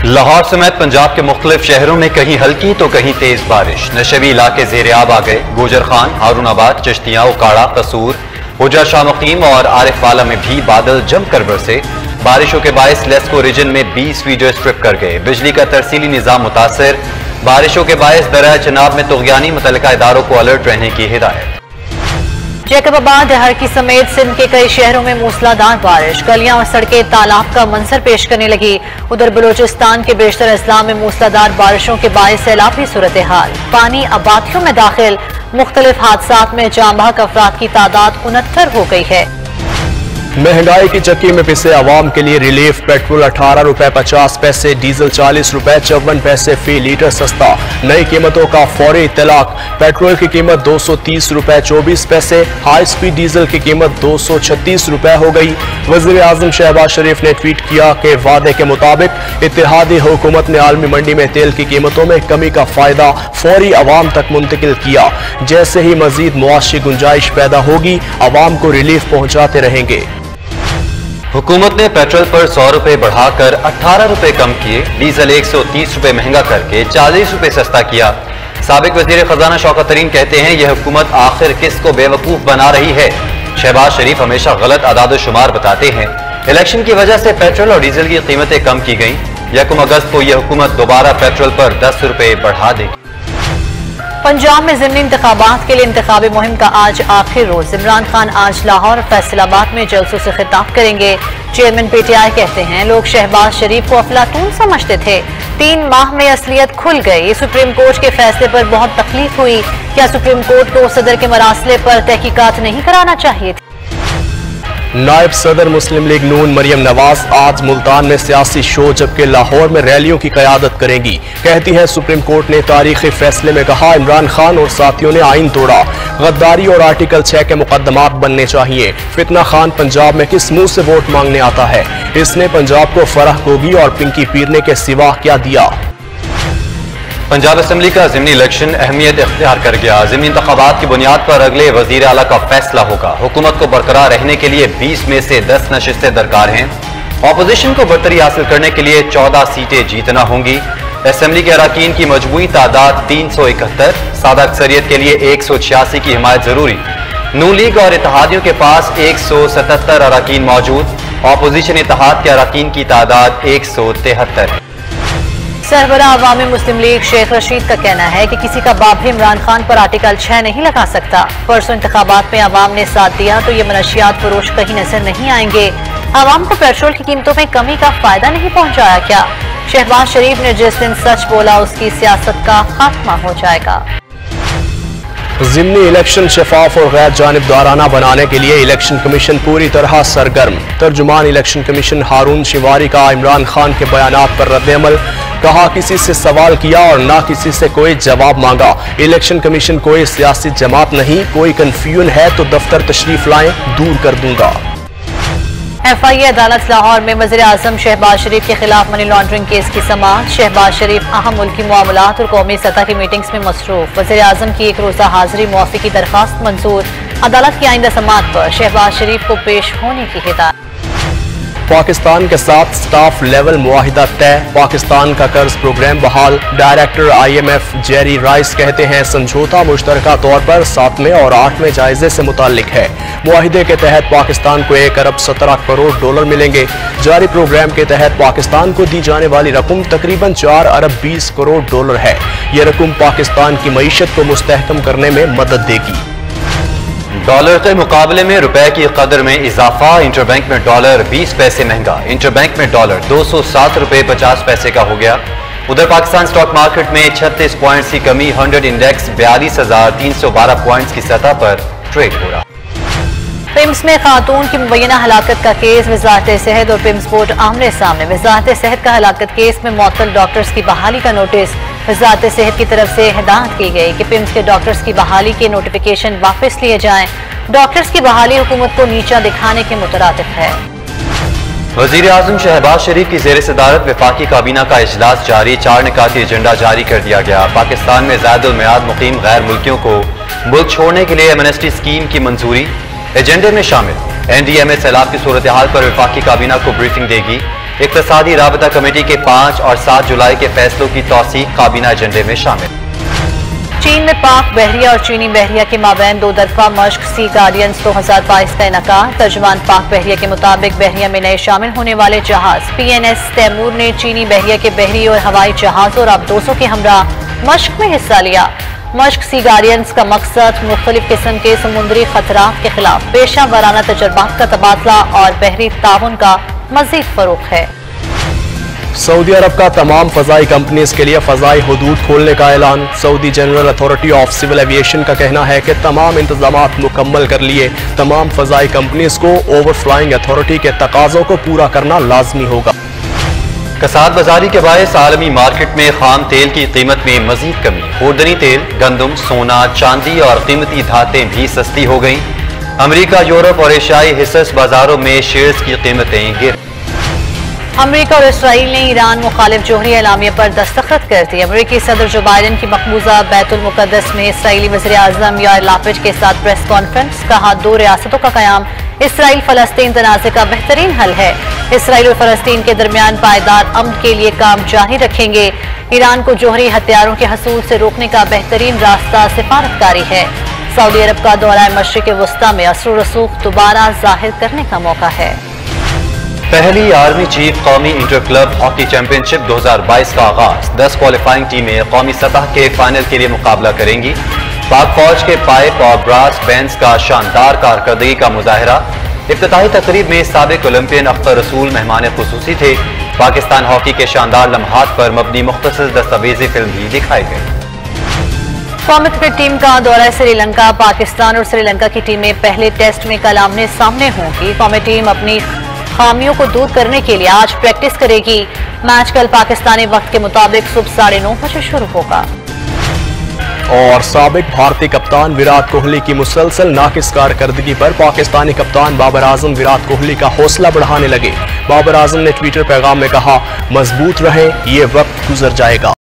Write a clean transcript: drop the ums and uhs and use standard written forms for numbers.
लाहौर समेत पंजाब के मुख्तलिफ शहरों में कहीं हल्की तो कहीं तेज बारिश। नशेबी इलाके ज़ेर-ए-आब आ गए। गुजर खान, हारूनाबाद, चिश्तियां, उकाड़ा, कसूर, हुजा शाह मुकीम और आरिफवाला में भी बादल जमकर बरसे। बारिशों के बायस लेस्को रीजन में 20 फीट स्ट्रिप कर गए। बिजली का तरसीली निज़ाम मुतासर। बारिशों के बायस दरिया चनाब में तुग़यानी, मुतल्लिका इदारों को अलर्ट रहने की हिदायत। जैकबाबाद, हरकी समेत सिंध के कई शहरों में मूसलाधार बारिश। गलियां और सड़कें तालाब का मंजर पेश करने लगी। उधर बलूचिस्तान के बेशतर अजला में मूसलाधार बारिशों के बायस सैलाबी सूरत हाल। पानी आबादियों में दाखिल। मुख्तलिफ हादसात में जाँ बहक अफराद की तादाद 69 हो गई है। महंगाई की चक्की में पिसे अवाम के लिए रिलीफ। पेट्रोल 18 रुपए 50 पैसे, डीजल 40 रुपए 54 पैसे फी लीटर सस्ता। नई कीमतों का फौरी इतलाक। पेट्रोल की कीमत 230 रुपए 24 पैसे, हाई स्पीड डीजल की कीमत 236 रुपए हो गई। वज़ीर आज़म शहबाज शरीफ ने ट्वीट किया कि वादे के मुताबिक इत्तेहादी हुकूमत ने आलमी मंडी में तेल की कीमतों में कमी का फायदा फौरी अवाम तक मुंतकिल किया। जैसे ही मजीद मुआशी गुंजाइश पैदा होगी, अवाम को रिलीफ पहुंचाते रहेंगे। हुकूमत ने पेट्रोल पर 100 रुपए बढ़ाकर 18 रुपए कम किए। डीजल 130 रुपए महंगा करके 40 रुपए सस्ता किया। साबिक वजीर खजाना शौकत तरीन कहते हैं, यह हुकूमत आखिर किसको बेवकूफ बना रही है। शहबाज शरीफ हमेशा गलत आदाद शुमार बताते हैं। इलेक्शन की वजह से पेट्रोल और डीजल की कीमतें कम की गई। 1 अगस्त को यह हुकूमत दोबारा पेट्रोल पर 10 रुपए बढ़ा देगी। पंजाब में ज़िमनी इंतखाबात के लिए इंतखाबी मुहिम का आज आखिरी रोज। इमरान खान आज लाहौर और फैसलाबाद में जलसों से खिताब करेंगे। चेयरमैन पीटीआई कहते हैं, लोग शहबाज शरीफ को अफलातून समझते थे। 3 माह में असलियत खुल गई। सुप्रीम कोर्ट के फैसले पर बहुत तकलीफ हुई। क्या सुप्रीम कोर्ट को सदर के मरासले पर तहकीकात नहीं कराना चाहिए थी? नायब सदर मुस्लिम लीग नून मरियम नवाज आज मुल्तान में सियासी शो जबकि लाहौर में रैलियों की क़यादत करेंगी। कहती है, सुप्रीम कोर्ट ने तारीखी फैसले में कहा इमरान खान और साथियों ने आइन तोड़ा। गद्दारी और आर्टिकल 6 के मुकदमात बनने चाहिए। फितना खान पंजाब में किस मुंह से वोट मांगने आता है? इसने पंजाब को फराह गोगी और पिंकी पीरने के सिवा क्या दिया? पंजाब असम्बली का ज़िमनी इलेक्शन अहमियत इख्तियार कर गया। ज़िमनी इंतखाबात की बुनियाद पर अगले वज़ीर आला का फैसला होगा। हुकूमत को बरकरार रहने के लिए 20 में से 10 नशिस्तें दरकार हैं। ऑपोजिशन को बरतरी हासिल करने के लिए 14 सीटें जीतना होंगी। असम्बली के अराकीन की मजमूई तादाद 371। सादा अक्सरियत के लिए 186 की हिमायत जरूरी। नून लीग और इत्तेहादियों के पास 177 अराकीन मौजूद। ऑपोजिशन इत्तेहाद के अराकीन की तादाद 173 है। सरबराह अवामी मुस्लिम लीग शेख रशीद का कहना है कि किसी का बाप भी इमरान खान पर आर्टिकल 6 नहीं लगा सकता। परसों इंतखाबात में अवाम ने साथ दिया तो ये मनशियात फरोश कहीं नजर नहीं आएंगे। अवाम को पेट्रोल की कीमतों में कमी का फायदा नहीं पहुंचाया क्या? शहबाज शरीफ ने जिस दिन सच बोला उसकी सियासत का खात्मा हो जाएगा। ज़िमनी इलेक्शन शफाफ और गैर जानिबदाराना बनाने के लिए इलेक्शन कमीशन पूरी तरह सरगर्म। तर्जुमान इलेक्शन कमीशन हारून शिवारी का इमरान खान के बयानात पर रद्द-ए-अमल। कहा, किसी से सवाल किया और ना किसी से कोई जवाब मांगा। इलेक्शन कमीशन कोई सियासी जमात नहीं। कोई कंफ्यूजन है तो दफ्तर तशरीफ लाएं, दूर कर दूंगा। FIA अदालत लाहौर में वज़ीर आज़म शहबाज शरीफ के खिलाफ मनी लॉन्ड्रिंग केस की समाअत। शहबाज शरीफ अहम मुल्की मामलात और कौमी सतह की मीटिंग्स में मसरूफ। वज़ीर आज़म की 1 रोज़ा हाजिरी मुआफ़ी की दरख्वास्त मंजूर। अदालत की आइंदा समाअत पर शहबाज शरीफ को पेश होने की हिदायत। पाकिस्तान के साथ स्टाफ लेवल मुआहिदा तय। पाकिस्तान का कर्ज प्रोग्राम बहाल। डायरेक्टर IMF जेरी राइस कहते हैं, समझौता मुश्तरका तौर पर 7वें और 8वें जायजे से मुताल्लिक है। मुआहिदे के तहत पाकिस्तान को 1 अरब 17 करोड़ डॉलर मिलेंगे। जारी प्रोग्राम के तहत पाकिस्तान को दी जाने वाली रकम तकरीबन 4 अरब 20 करोड़ डॉलर है। यह रकम पाकिस्तान की मईशत को मुस्तहकम करने में मदद देगी। डॉलर के मुकाबले में रुपए की कदर में इजाफा। इंटरबैंक में डॉलर 20 पैसे महंगा। इंटरबैंक में डॉलर 207 रुपए 50 पैसे का हो गया। उधर पाकिस्तान स्टॉक मार्केट में 36 पॉइंट्स की कमी। 100 इंडेक्स 42,312 पॉइंट्स की सतह पर ट्रेड हो रहा। पिम्स में खातून की मुबैना हलाकत का केस। वजारत सेहत और पिम्स बोर्ड आमने सामने। वजारत सेहत का हलाकत केस में मुअत्तल डॉक्टर्स की बहाली का नोटिस। वजारत सेहत की तरफ से हिदायत की गई कि पिम्स के डॉक्टर्स की बहाली के नोटिफिकेशन वापस लिए जाएं। डॉक्टर्स की बहाली हुकूमत को नीचा दिखाने के मुतरादिफ है। वज़ीर आज़म शहबाज शरीफ की ज़ेर सदारत वफाकी काबीना का इजलास जारी। 4 निकाती एजेंडा जारी कर दिया गया। पाकिस्तान में ज़ायदुल मियाद मुकीम गैर मुल्कियों को मुल्क छोड़ने के लिए एमनेस्टी स्कीम की मंजूरी। एजेंडे में शामिल NDMA सैलाब की सूरत हाल पर वफाकी काबीना को ब्रीफिंग देगी। इक्तिसादी राबता कमेटी के 5 और 7 जुलाई के फैसलों की तौसीक काबीना एजेंडे में शामिल। चीन में पाक बहरिया और चीनी बहरिया के माबैन 2 तरफा मश्क सी गार्डियंस 2022 का इनकार। तर्जुमान पाक बहरिया के मुताबिक बहरिया में नए शामिल होने वाले जहाज PNS तैमूर ने चीनी बहरिया के बहरी और हवाई जहाजों और अबदोसों के हमरा मश्क में हिस्सा लिया। मश्क सी गार्डियंस का मकसद मुख्तलिफ किस्म के समुद्री खतरात के खिलाफ पेशा वाराना तजर्बात का तबादला और बहरी ताउन का मजीद फरोग है। सऊदी अरब का तमाम फजाई कंपनीज के लिए फजाई हुदूद खोलने का ऐलान। Saudi general authority of civil aviation का कहना है कि तमाम इंतजामात मुकम्मल कर लिए तमाम फजाई कंपनीज को ओवरफ्लाइंग अथॉरिटी के तकाजों को पूरा करना लाजमी होगा। कसाद बाजारी के बायस आलमी मार्केट में खाम तेल की कीमत में मजीद कमी। खूरदनी तेल, गंदम, सोना, चांदी और कीमती धातें भी सस्ती हो गईं। अमेरिका, यूरोप और एशियाई हिस्स बाजारों में शेयर्स की कीमतें गिर। अमेरिका और इसराइल ने ईरान मुखालिफ जोहरी एलामिया पर दस्तखत कर दी। अमेरिकी सदर जो बाइडन की मकबूजा बैतुल मुकद्दस में इसराइली वज़ीर आज़म यार लापिड के साथ प्रेस कॉन्फ्रेंस। कहा, 2 रियासतों का क़याम इसराइल फलस्तीन तनाज़े का बेहतरीन हल है। इसराइल और फलस्तीन के दरमियान पायदार अमन के लिए काम जारी रखेंगे। ईरान को जोहरी हथियारों के हसूल से रोकने का बेहतरीन रास्ता सिफारतकारी है। सऊदी अरब का दौरा मशरिक़ वस्ता में असर रसूख दोबारा जाहिर करने का मौका है। पहली आर्मी चीफ कौमी इंटर क्लब हॉकी चैंपियनशिप 2022 का आगाज। 10 क्वालिफाइंग टीमें कौमी सतह के फाइनल के लिए मुकाबला करेंगी। पाक फौज के पाइप और ब्रास बैंड्स का शानदार कारकर्दगी का मुजाहरा। इफ्तिताही तकरीब में साबिक ओलंपियन अख्तर रसूल मेहमान खुसूसी थे। पाकिस्तान हॉकी के शानदार लम्हात पर मबनी मुख्तसर दस्तावेजी फिल्म भी दिखाई गई। कौमी क्रिकेट टीम का दौरा श्रीलंका। पाकिस्तान और श्रीलंका की टीमें पहले टेस्ट में कल आमने सामने होंगी। कौमी टीम अपनी खामियों को दूर करने के लिए आज प्रैक्टिस करेगी। मैच कल पाकिस्तानी वक्त के मुताबिक सुबह 9:30 बजे शुरू होगा। और साबिक भारतीय कप्तान विराट कोहली की मुसलसल नाकिस कारकर्दगी पर पाकिस्तानी कप्तान बाबर आजम विराट कोहली का हौसला बढ़ाने लगे। बाबर आजम ने ट्विटर पैगाम में कहा, मजबूत रहें, ये वक्त गुजर जाएगा।